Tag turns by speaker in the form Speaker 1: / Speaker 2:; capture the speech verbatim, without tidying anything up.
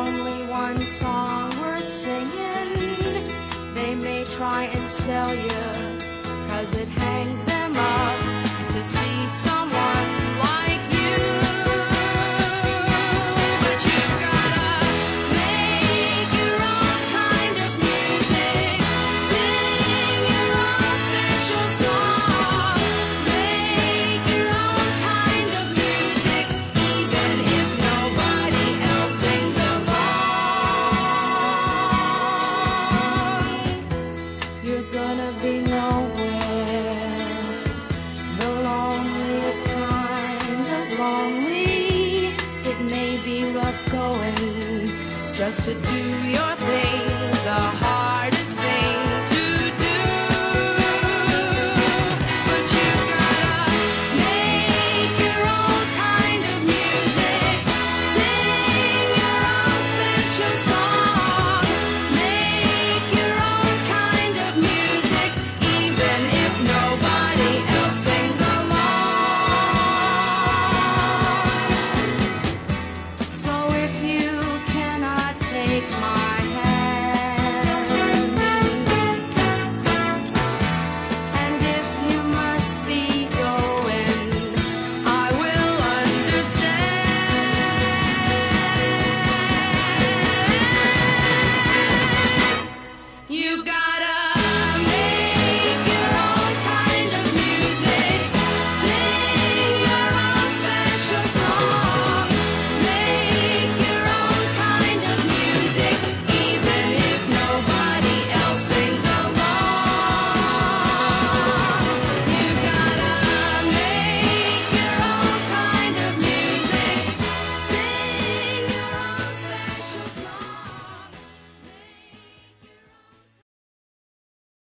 Speaker 1: only one song worth singing. They may try and sell you, 'cause it hangs them up to see someone like you. But you've gotta make your own kind of music, sing your own special song, make your own kind of music, even if nobody else sings along. You're gonna be nowhere, the loneliest kind of lonely. It may be rough going just to do your thing, the hardest thing to do. But you've gotta make your own kind of music, sing your own special song.